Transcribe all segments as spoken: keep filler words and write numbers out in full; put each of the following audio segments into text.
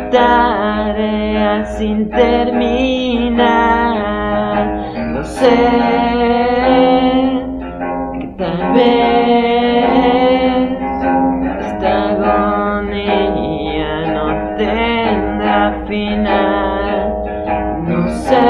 tarea sin terminar. No sé, que tal vez esta agonía no tendrá final. No sé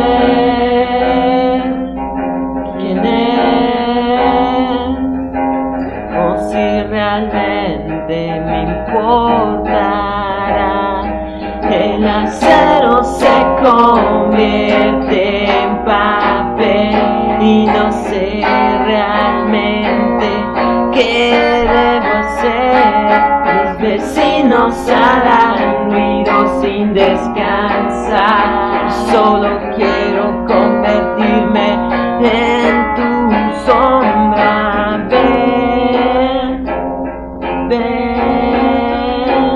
quién es, o si realmente me importará. El acero se convierte en papel y no sé realmente qué debo hacer. Los vecinos harán ruido sin descansar. Solo quiero convertirme en tu sombra. Ven, ven.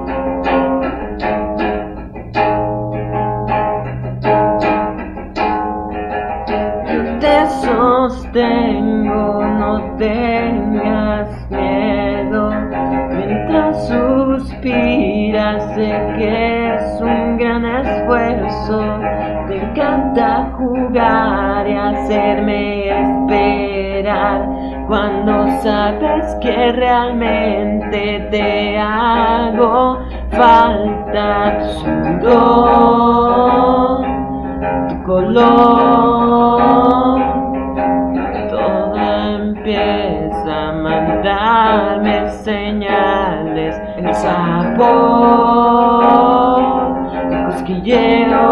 Yo te sostengo, no tengas miedo. Mientras suspiras, sé que es un gran esfuerzo. Te encanta jugar y hacerme esperar, cuando sabes que realmente te hago falta. Tu sudor, tu color, todo empieza a mandarme señales. El sabor, el cosquilleo,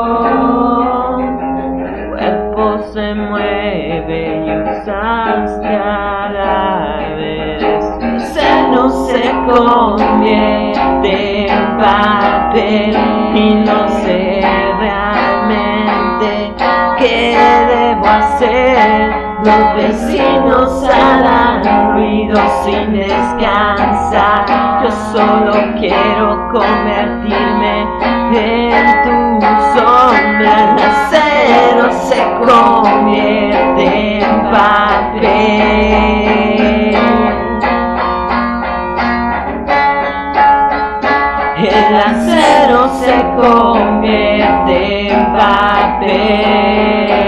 el cuerpo se mueve y usas cadáveres. Mi seno se convierte en papel y no sé realmente qué debo hacer. Los vecinos harán ruido sin descansar. Yo solo quiero convertirme en tu sombra. El acero se convierte en papel. El acero se convierte en papel.